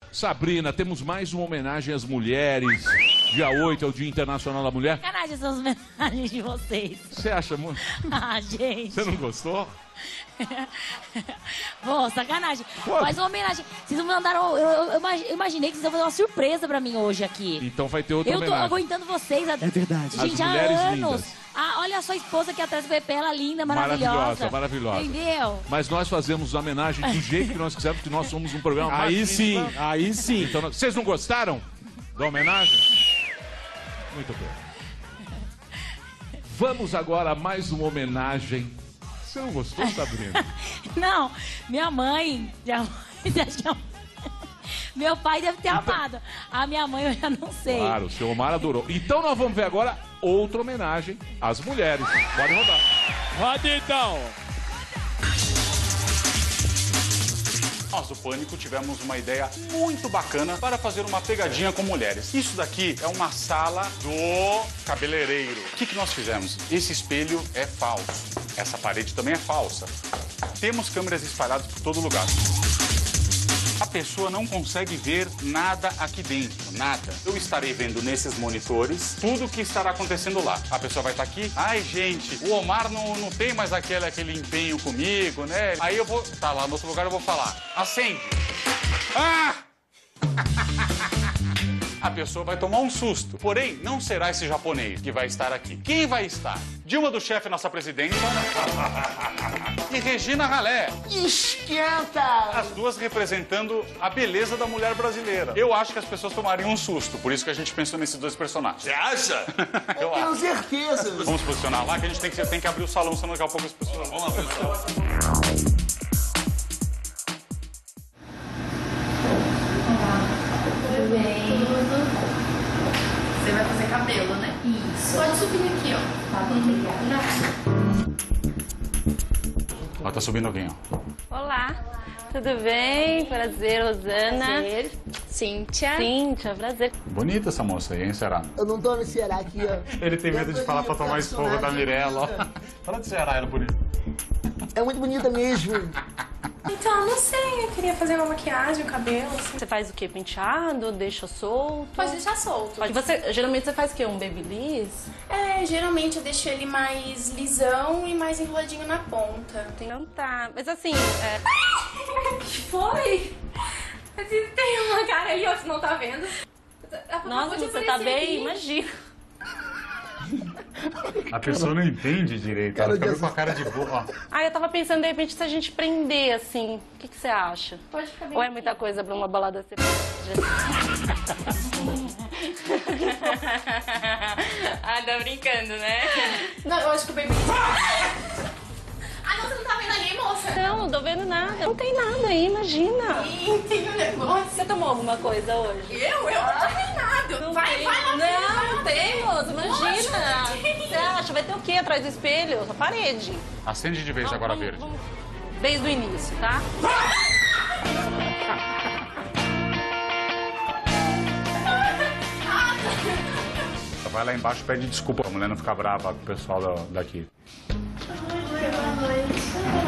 Sabrina, temos mais uma homenagem às mulheres. Dia 8 é o Dia Internacional da Mulher. Sacanagem essas homenagens de vocês. Você acha muito? Ah, gente. Você não gostou? Pô, sacanagem. Pô. Mas uma homenagem. Vocês mandaram. Eu imaginei que vocês iam fazer uma surpresa pra mim hoje aqui. Então vai ter outra Eu tô homenagem. aguentando vocês. É verdade. Gente, As há mulheres anos. lindas. Ah, olha a sua esposa aqui atrás do Pepe, ela linda, maravilhosa. Maravilhosa, maravilhosa. Entendeu? Mas nós fazemos a homenagem do jeito que nós quisermos, porque nós somos um programa Aí sim, machista. aí sim. Então, vocês não gostaram da homenagem? Muito bem. Vamos agora a mais uma homenagem. Você não gostou, Sabrina? Não, minha mãe. Meu pai deve ter amado. A minha mãe eu já não sei. Claro, o seu Omar adorou. Então nós vamos ver agora outra homenagem às mulheres. Pode rodar. Roda então. Nós do Pânico tivemos uma ideia muito bacana para fazer uma pegadinha com mulheres. Isso daqui é uma sala do cabeleireiro. O que nós fizemos? Esse espelho é falso. Essa parede também é falsa. Temos câmeras espalhadas por todo lugar. A pessoa não consegue ver nada aqui dentro, nada. Eu estarei vendo nesses monitores tudo o que estará acontecendo lá. A pessoa vai estar aqui, ai gente, o Omar não tem mais aquele empenho comigo, né? Aí eu vou, tá lá no outro lugar, eu vou falar, acende. Ah! A pessoa vai tomar um susto. Porém, não será esse japonês que vai estar aqui. Quem vai estar? Dilma do Chefe, nossa presidenta. E Regina Halé. Esquenta! As duas representando a beleza da mulher brasileira. Eu acho que as pessoas tomariam um susto. Por isso que a gente pensou nesses dois personagens. Você acha? Eu Tenho acho. certeza. Vamos posicionar lá, que a gente tem que abrir o salão, senão daqui a pouco as pessoas... Vamos lá, pessoal. Tudo bem? Você vai fazer cabelo, né? Isso. Pode subir aqui, ó. Tá bom, obrigada. Ó, tá subindo alguém, ó. Olá, tudo bem? Prazer, Rosana. Prazer. Cíntia. Cíntia, prazer. Bonita essa moça aí, hein, Ceará? Eu não tô no Ceará aqui, ó. Ele tem medo de falar pra tomar esporro da Mirella, ó. Fala de Ceará, ela é bonita. É muito bonita mesmo. Então, não sei, eu queria fazer uma maquiagem, um cabelo, assim. Você faz o quê? Penteado? Deixa solto? Pode deixar solto. Geralmente você faz o quê? Um babyliss? É, geralmente eu deixo ele mais lisão e mais enroladinho na ponta. Então tá. Mas assim, Que foi? Tem uma cara ali, ó, você não tá vendo. nossa, você tá bem? Imagina. A pessoa não entende direito, ela fica com a cara de boa. Ah, eu tava pensando, de repente, se a gente prender, assim. O que você acha? Pode ficar bem. Ou é muita coisa pra uma balada ser... Ah, tá brincando, né? Não, eu acho que o baby... Ah, não, você não tá vendo ali, moça? Não, não tô vendo nada. Não tem nada aí, imagina. Ih, tem um negócio. Você tomou alguma coisa hoje? Eu não tomei nada. Vai lá. Não tem, moço, imagina. Você acha? Vai ter o quê atrás do espelho? A parede. Acende de vez agora verde. Desde o início, tá? Vai lá embaixo e pede desculpa pra mulher não ficar brava com o pessoal daqui. Boa noite.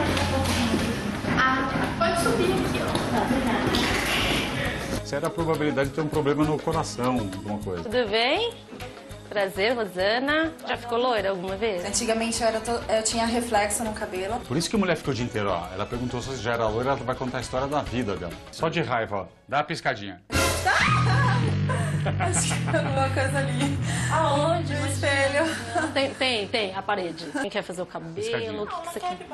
Ah, pode subir aqui, ó. Sério, a probabilidade de ter um problema no coração, alguma coisa. Tudo bem? Prazer, Rosana. Já ficou loira alguma vez? Antigamente eu tinha reflexo no cabelo. Por isso que a mulher ficou o dia inteiro, ó. Ela perguntou se já era loira, ela vai contar a história da vida dela. Só de raiva, ó. Dá uma piscadinha. Acho que tem alguma coisa ali. Aonde? No espelho. Tem, a parede. Quem quer fazer o cabelo? O que você quer?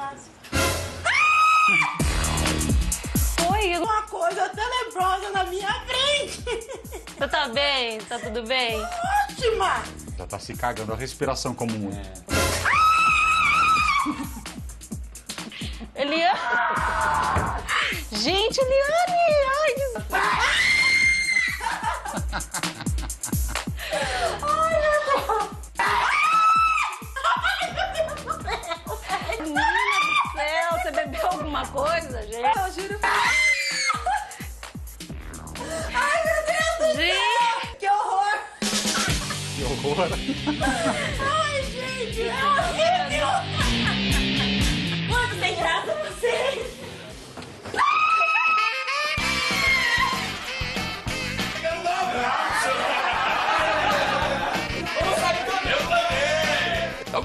Oi, Uma coisa tenebrosa na minha frente. você tá bem? Tá tudo bem? Ótima. Já tá se cagando, a respiração comum. Eliane! Gente, Eliane! Ai, menina do céu, você bebeu alguma coisa, gente? Eu juro. Ai, meu Deus! Gente! Que horror. Que horror! Ai, gente, é horrível. Muito sem graça vocês.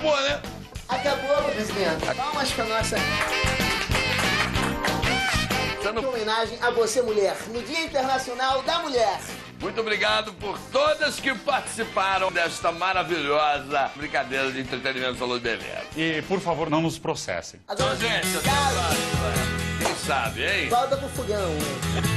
acabou, né? Acabou, presidente. Palmas pra nossa... Em homenagem a você, mulher, no Dia Internacional da Mulher. Muito obrigado por todas que participaram desta maravilhosa brincadeira de entretenimento Salão de Beleza. E, por favor, não nos processem. Agora, Então, gente, até a próxima. Quem sabe, hein? volta pro fogão.